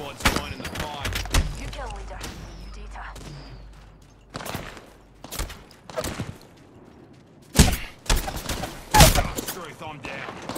squad's joining the fight. You kill leader. You data. Truth, I'm down.